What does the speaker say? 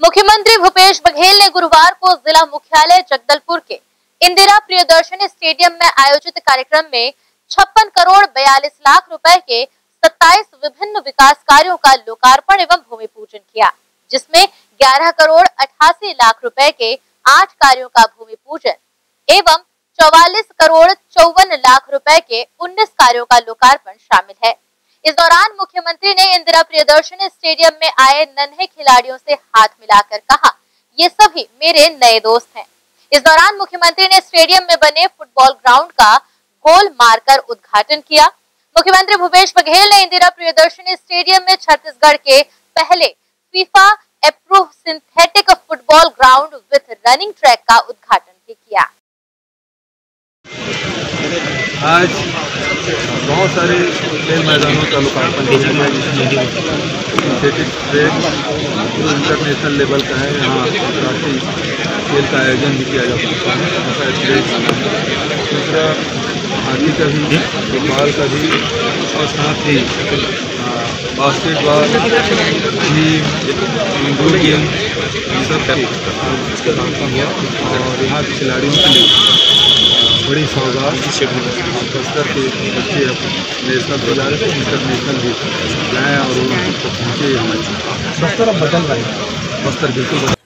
मुख्यमंत्री भूपेश बघेल ने गुरुवार को जिला मुख्यालय जगदलपुर के इंदिरा प्रियदर्शनी स्टेडियम में आयोजित कार्यक्रम में 56 करोड़ 42 लाख रुपए के 27 विभिन्न विकास कार्यों का लोकार्पण एवं भूमि पूजन किया, जिसमें 11 करोड़ 88 लाख रुपए के 8 कार्यों का भूमि पूजन एवं 44 करोड़ 54 लाख रुपए के 19 कार्यों का लोकार्पण शामिल है। इस दौरान मुख्यमंत्री ने इंदिरा प्रियदर्शनी स्टेडियम में आए नन्हे खिलाड़ियों से हाथ मिलाकर कहा, ये सभी मेरे नए दोस्त हैं। इस दौरान मुख्यमंत्री ने स्टेडियम में बने फुटबॉल ग्राउंड का गोल मारकर उद्घाटन किया। मुख्यमंत्री भूपेश बघेल ने इंदिरा प्रियदर्शनी स्टेडियम में छत्तीसगढ़ के पहले FIFA approve synthetic football ground with running track का उद्घाटन भी किया। आज बहुत सारे खेल मैदानों का लोकार्पण किया गया, जिसमें सिंथेटिक ट्रैक जो इंटरनेशनल लेवल का है, यहाँ राष्ट्रीय खेल का आयोजन भी किया जा सकता है। दूसरा हॉकी का भी, फुटबॉल का भी और साथ ही बास्केटबॉल भी, इंडोर गेम सब इसका कार्यक्रम हुआ और यहाँ के खिलाड़ियों के लिए बड़ी सौगात बस्तर के बच्चे नेशनल हो जा रहे थे, इंटरनेशनल भी जाएँ और उनको पहुँचे। हमारे बस्तर अब बदल रहे हैं, बस्तर बिल्कुल